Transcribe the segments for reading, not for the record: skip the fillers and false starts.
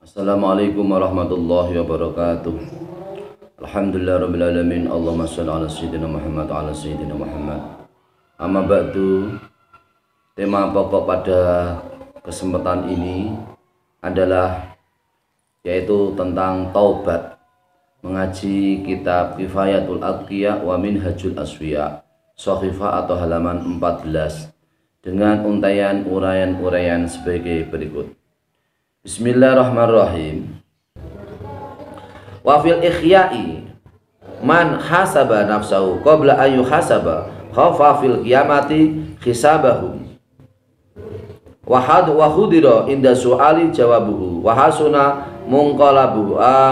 Assalamualaikum warahmatullahi wabarakatuh. Alhamdulillah rabbil alamin. Allahumma shalli ala sayyidina Muhammad wa ala sayyidina Muhammad. Amma ba'du. Tema pokok pada kesempatan ini adalah yaitu tentang taubat. Mengaji kitab Kifayatul Atqiya wa Minhajul Asfiya, Shahifah atau halaman 14 dengan untaian uraian-uraian sebagai berikut. Bismillahirrahmanirrahim. Wa fil ikhya'i man hasaba nafsahu qabla an yuhasaba khafa fil qiyamati hisabahum wa khudira inda su'ali jawabuhu wa hasuna munqalabuhu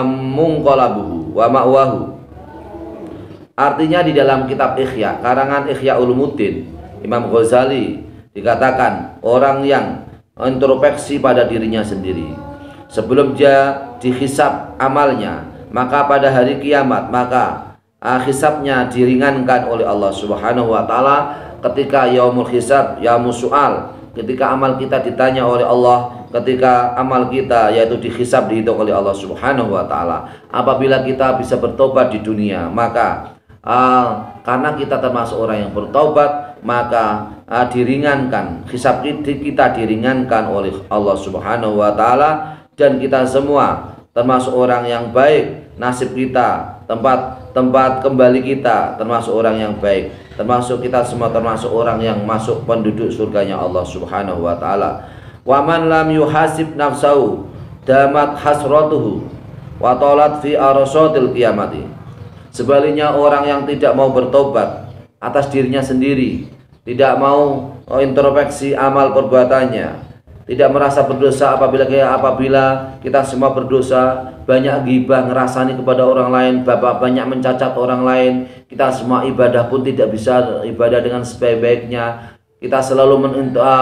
wa ma'wahu. Artinya di dalam kitab Ikhya karangan Ihya Ulumuddin Imam Ghazali dikatakan orang yang introspeksi pada dirinya sendiri sebelum dia dihisab amalnya, maka pada hari kiamat maka hisabnya diringankan oleh Allah Subhanahu wa taala ketika yaumul hisab, yaumus su'al, ketika amal kita ditanya oleh Allah, ketika amal kita yaitu dihisab dihitung oleh Allah Subhanahu wa taala. Apabila kita bisa bertobat di dunia, maka karena kita termasuk orang yang bertobat, maka diringankan hisab kita diringankan oleh Allah Subhanahu wa taala, dan kita semua termasuk orang yang baik, nasib kita, tempat kembali kita termasuk orang yang baik, termasuk kita semua termasuk orang yang masuk penduduk surganya Allah Subhanahu wa taala. Wa man lam yuhasib nafsahu damat hasratuhu wa talat fi arsatil qiyamati. Sebaliknya orang yang tidak mau bertobat atas dirinya sendiri, tidak mau introspeksi amal perbuatannya, tidak merasa berdosa apabila kita semua berdosa, banyak ghibah, ngerasani kepada orang lain, banyak mencacat orang lain, kita semua ibadah pun tidak bisa ibadah dengan sebaik-baiknya. Kita selalu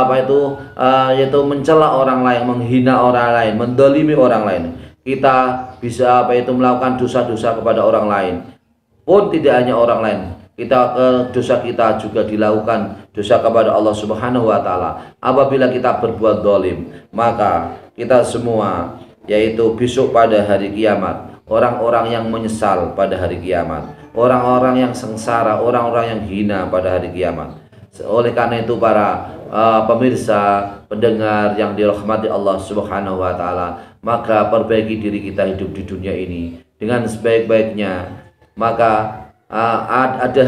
yaitu mencela orang lain, menghina orang lain, mendolimi orang lain. Kita bisa melakukan dosa-dosa kepada orang lain. Pun tidak hanya orang lain, dosa kita juga dilakukan dosa kepada Allah Subhanahu wa taala. Apabila kita berbuat zalim, maka kita semua yaitu besok pada hari kiamat orang-orang yang menyesal pada hari kiamat, orang-orang yang sengsara, orang-orang yang hina pada hari kiamat. Oleh karena itu para pemirsa, pendengar yang dirahmati Allah Subhanahu wa taala, maka perbaiki diri kita hidup di dunia ini dengan sebaik-baiknya. Maka ada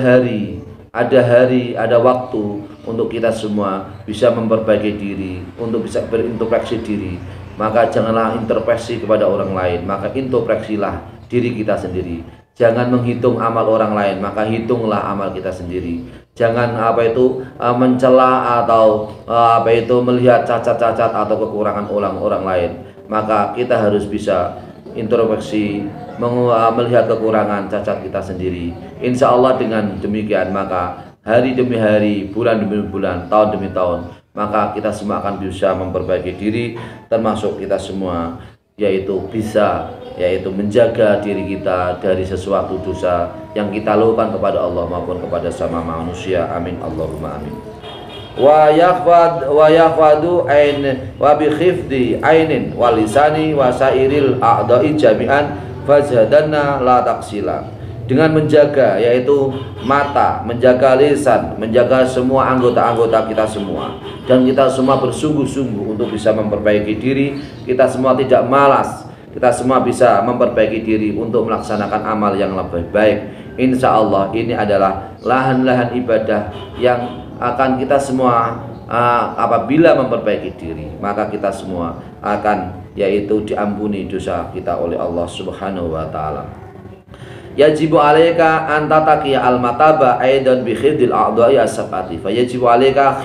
waktu untuk kita semua bisa memperbaiki diri, untuk bisa berintrospeksi diri. Maka janganlah introspeksi kepada orang lain, maka introspeksilah diri kita sendiri. Jangan menghitung amal orang lain, maka hitunglah amal kita sendiri. Jangan mencela atau melihat cacat-cacat atau kekurangan orang lain. Maka kita harus bisa introspeksi, melihat kekurangan cacat kita sendiri. Insya Allah dengan demikian maka hari demi hari, bulan demi bulan, tahun demi tahun, maka kita semua akan bisa memperbaiki diri, termasuk kita semua yaitu bisa menjaga diri kita dari sesuatu dosa yang kita lakukan kepada Allah maupun kepada sama manusia. Amin Allahumma amin. Wa yakhfadu ain wa bi khifdi ainin wa lisani wa sairil a'dha'i jami'an fazhadanna la taksila. Dengan menjaga yaitu mata, menjaga lisan, menjaga semua anggota-anggota kita semua, dan kita semua bersungguh-sungguh untuk bisa memperbaiki diri. Kita semua tidak malas, kita semua bisa memperbaiki diri untuk melaksanakan amal yang lebih baik. Insya Allah ini adalah lahan-lahan ibadah yang akan kita semua apabila memperbaiki diri, maka kita semua akan yaitu diampuni dosa kita oleh Allah Subhanahu wa taala. Yajibu alaika an tataqiya al mataba aidan bi khifdil a'dha'i as-sabati fa yajibu alaika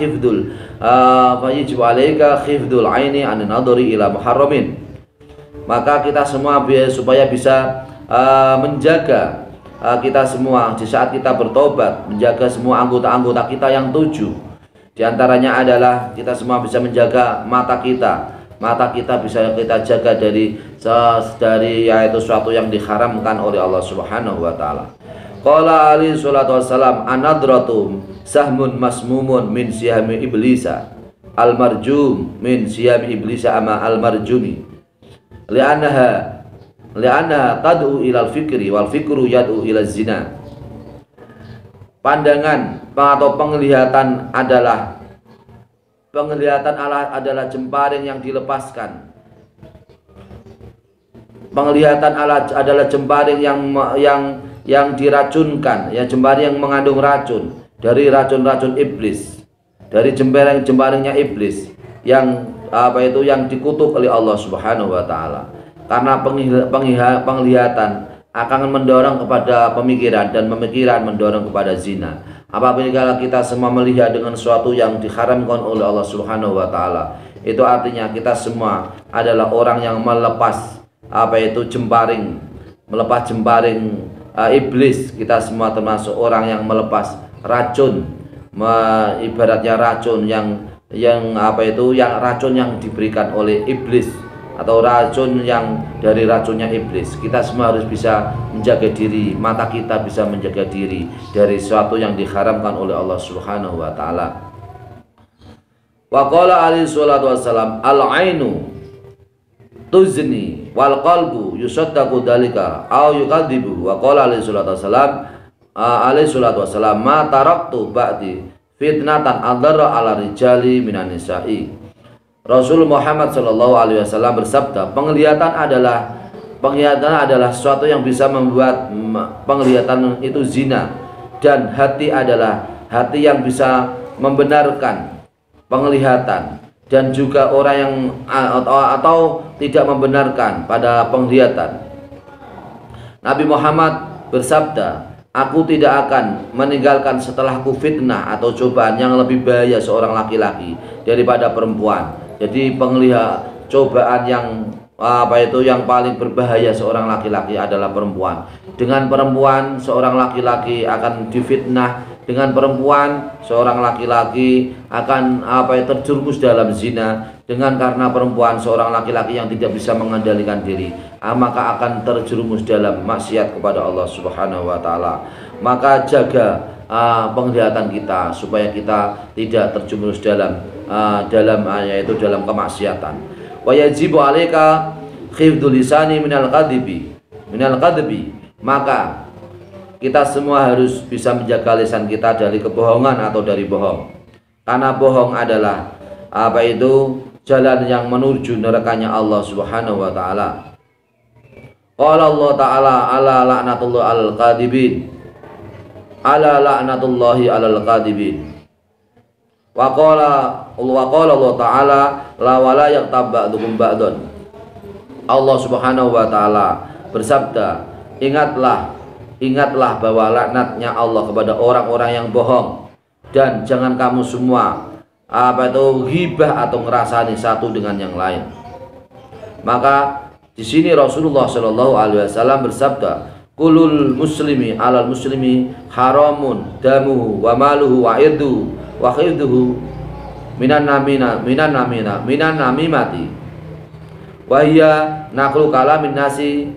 khifdul aini an nadhari ila muharramin. Maka kita semua supaya bisa menjaga kita semua di saat kita bertobat, menjaga semua anggota-anggota kita yang 7. Di antaranya adalah kita semua bisa menjaga mata kita. Mata kita bisa kita jaga dari yaitu sesuatu yang diharamkan oleh Allah Subhanahu wa taala. Qala alaihi salatu wassalam anadratum sahmun masmumun min siyami iblisa al marjum min siyami iblisa ama al marjumi. li'annaha tad'u ilal fikri wal fikru yad'u ilal zina. Pandangan atau penglihatan adalah jemparing yang dilepaskan. Penglihatan adalah jemparing yang diracunkan, ya, jemparing yang mengandung racun dari racun-racun iblis, dari jemparingnya iblis yang yang dikutuk oleh Allah Subhanahu wa taala. Karena penglihatan akan mendorong kepada pemikiran dan pemikiran mendorong kepada zina. Apabila kita semua melihat dengan sesuatu yang diharamkan oleh Allah Subhanahu wa taala, itu artinya kita semua adalah orang yang melepas jemparing iblis. Kita semua termasuk orang yang melepas racun, ibaratnya racun yang racun yang diberikan oleh iblis, atau racun yang dari racunnya iblis. Kita semua harus bisa menjaga diri, mata kita bisa menjaga diri dari sesuatu yang diharamkan oleh Allah Subhanahu wa taala. Wa qala alaihi salatu wassalam, al-ainu tuzni wal qalbu yusaddaqu dalika aw yukadzibu. Wa qala alaihi salatu wassalam, ma taraktu ba'di fitnatan adarra ala rijali minan nisa'i. Rasul Muhammad Shallallahu Alaihi Wasallam bersabda, penglihatan adalah sesuatu yang bisa membuat penglihatan itu zina, dan hati adalah hati yang bisa membenarkan penglihatan, dan juga orang yang atau tidak membenarkan pada penglihatan. Nabi Muhammad bersabda, aku tidak akan meninggalkan setelahku fitnah atau cobaan yang lebih bahaya seorang laki-laki daripada perempuan. Jadi cobaan yang yang paling berbahaya seorang laki-laki adalah perempuan. Dengan perempuan seorang laki-laki akan difitnah, dengan perempuan seorang laki-laki akan terjerumus dalam zina, dengan karena perempuan seorang laki-laki yang tidak bisa mengendalikan diri, maka akan terjerumus dalam maksiat kepada Allah Subhanahu wa taala. Maka jaga penglihatan kita supaya kita tidak terjerumus dalam kemaksiatan. Wa yajibu 'alaika khifdul lisani minal kadhibi. Maka kita semua harus bisa menjaga lisan kita dari kebohongan atau dari bohong. Karena bohong adalah jalan yang menuju nerakanya Allah Subhanahu wa taala. Qala Allah taala ala la'natullah alal kadhibin. Ala la'natullahi alal kadhibin. Wa qala Allah taala la wala yaqtab ba'dukum ba'dun. Allah Subhanahu wa taala bersabda, ingatlah bahwa laknatnya Allah kepada orang-orang yang bohong, dan jangan kamu semua ghibah atau ngerasani satu dengan yang lain. Maka di sini Rasulullah Shallallahu Alaihi Wasallam bersabda, kulul muslimi alal muslimi haramun damuhu wa maluhu wa irduhu wa khirduhu minan namimati wa hiya naqlu kalamin nasi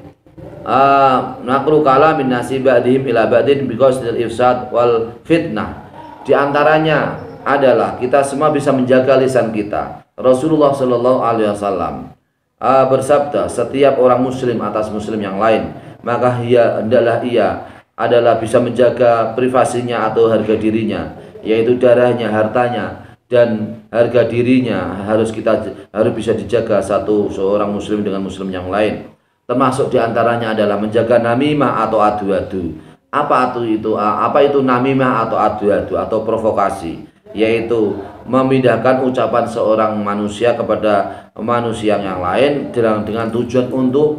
ba'dihim ila ba'din biqasdil ifsad wal fitnah. Di antaranya adalah kita semua bisa menjaga lisan kita. Rasulullah Shallallahu Alaihi Wasallam bersabda, setiap orang muslim atas muslim yang lain, maka ia adalah bisa menjaga privasinya atau harga dirinya, yaitu darahnya, hartanya, dan harga dirinya harus bisa dijaga seorang muslim dengan muslim yang lain. Termasuk diantaranya adalah menjaga namimah atau adu-adu. Apa itu namimah atau adu-adu atau provokasi? Yaitu memindahkan ucapan seorang manusia kepada manusia yang lain dengan tujuan untuk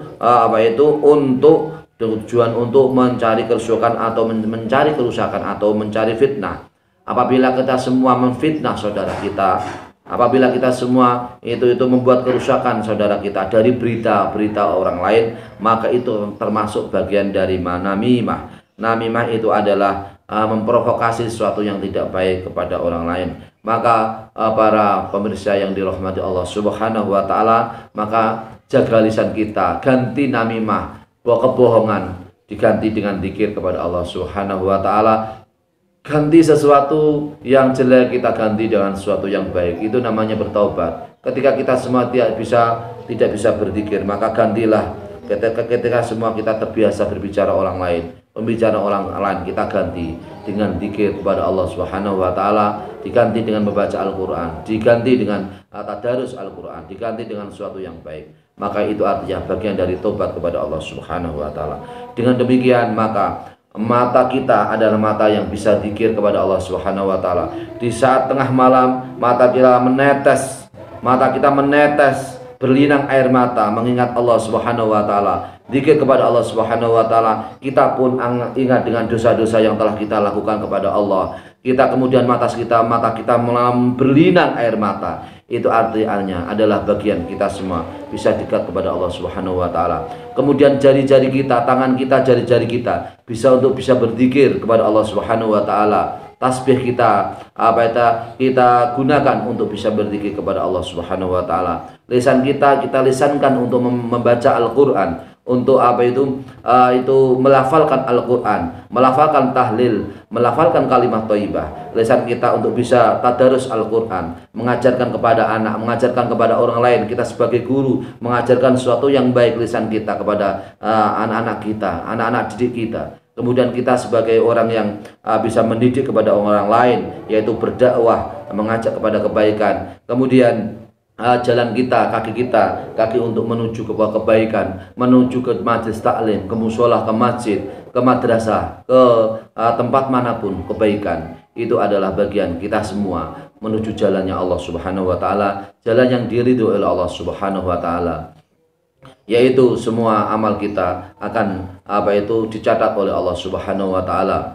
mencari kerusakan atau mencari fitnah. Apabila kita semua memfitnah saudara kita, apabila kita semua itu membuat kerusakan saudara kita dari berita-berita orang lain, maka itu termasuk bagian dari namimah. Namimah itu adalah memprovokasi sesuatu yang tidak baik kepada orang lain. Maka para pemirsa yang dirahmati Allah Subhanahu wa taala, maka jaga lisan kita, ganti namimah, kebohongan diganti dengan zikir kepada Allah Subhanahu wa taala. Ganti sesuatu yang jelek, kita ganti dengan sesuatu yang baik. Itu namanya bertaubat. Ketika kita semua tidak bisa berzikir, maka gantilah ketika semua kita terbiasa berbicara orang lain, pembicaraan orang lain kita ganti dengan zikir kepada Allah Subhanahu wa taala, diganti dengan membaca Al-Qur'an, diganti dengan tadarus Al-Qur'an, diganti dengan sesuatu yang baik. Maka itu artinya bagian dari tobat kepada Allah Subhanahu wa taala. Dengan demikian maka mata kita adalah mata yang bisa zikir kepada Allah Subhanahu wa taala. Di saat tengah malam mata kita menetes berlinang air mata mengingat Allah Subhanahu wa taala, zikir kepada Allah Subhanahu wa taala. Kita pun ingat dengan dosa-dosa yang telah kita lakukan kepada Allah. Kita kemudian mata kita berlinang air mata. Itu artinya adalah bagian kita semua bisa dekat kepada Allah Subhanahu wa taala. Kemudian jari-jari kita, tangan kita, jari-jari kita bisa berzikir kepada Allah Subhanahu wa taala. Tasbih kita kita gunakan untuk bisa berzikir kepada Allah Subhanahu wa taala. Lisan kita lisankan untuk membaca Al-Qur'an, untuk itu melafalkan Al-Qur'an, melafalkan tahlil, melafalkan kalimat thayyibah. Lisan kita untuk bisa tadarus Al-Qur'an, mengajarkan kepada anak, mengajarkan kepada orang lain. Kita sebagai guru mengajarkan sesuatu yang baik, lisan kita kepada anak-anak kita, anak-anak didik kita. Kemudian kita sebagai orang yang bisa mendidik kepada orang lain, yaitu berdakwah, mengajak kepada kebaikan. Kemudian jalan kita, kaki untuk menuju ke kebaikan, menuju ke majelis taklim, ke musholah, ke masjid, ke madrasah, ke tempat manapun kebaikan. Itu adalah bagian kita semua menuju jalannya Allah Subhanahu wa taala, jalan yang diridhoi oleh Allah Subhanahu wa taala. Yaitu semua amal kita akan dicatat oleh Allah Subhanahu wa taala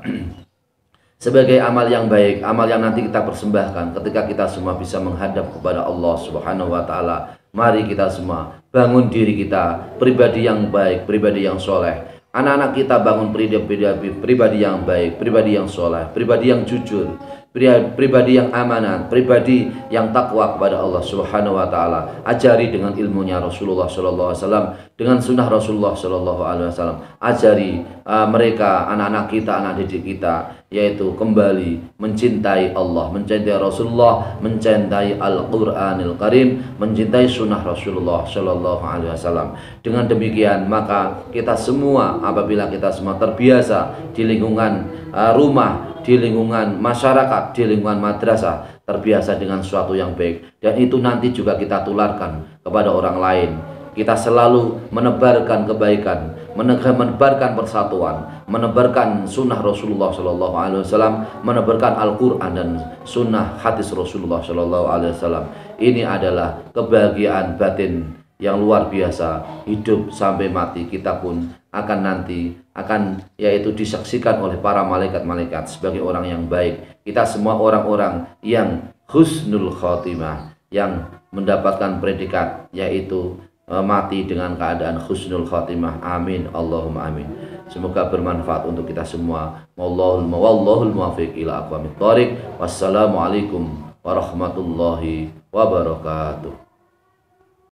sebagai amal yang baik, amal yang nanti kita persembahkan ketika kita semua bisa menghadap kepada Allah Subhanahu wa taala. Mari kita semua bangun diri kita pribadi yang baik, pribadi yang soleh. Anak-anak kita bangun pribadi yang baik, pribadi yang soleh, pribadi yang jujur, pribadi yang amanat, pribadi yang takwa kepada Allah Subhanahu wa taala. Ajari dengan ilmunya Rasulullah sallallahu alaihi wasallam, dengan sunnah Rasulullah sallallahu alaihi wasallam. Ajari mereka, anak-anak kita, anak didik kita, yaitu kembali mencintai Allah, mencintai Rasulullah, mencintai Al-Qur'anil Karim, mencintai sunnah Rasulullah sallallahu alaihi wasallam. Dengan demikian maka kita semua, apabila kita semua terbiasa di lingkungan rumah, di lingkungan masyarakat, di lingkungan madrasah, terbiasa dengan sesuatu yang baik, dan itu nanti juga kita tularkan kepada orang lain. Kita selalu menebarkan kebaikan, menebarkan persatuan, menebarkan sunnah Rasulullah Shallallahu Alaihi Wasallam, menebarkan Al-Quran dan sunnah hadis Rasulullah Shallallahu Alaihi Wasallam. Ini adalah kebahagiaan batin yang luar biasa. Hidup sampai mati kita pun akan yaitu disaksikan oleh para malaikat-malaikat sebagai orang yang baik. Kita semua orang-orang yang husnul khotimah, yang mendapatkan predikat yaitu mati dengan keadaan husnul khotimah. Amin, Allahumma amin. Semoga bermanfaat untuk kita semua. Wallahul muwaffiq ila aqwamit thoriq. Wassalamualaikum warahmatullahi wabarakatuh.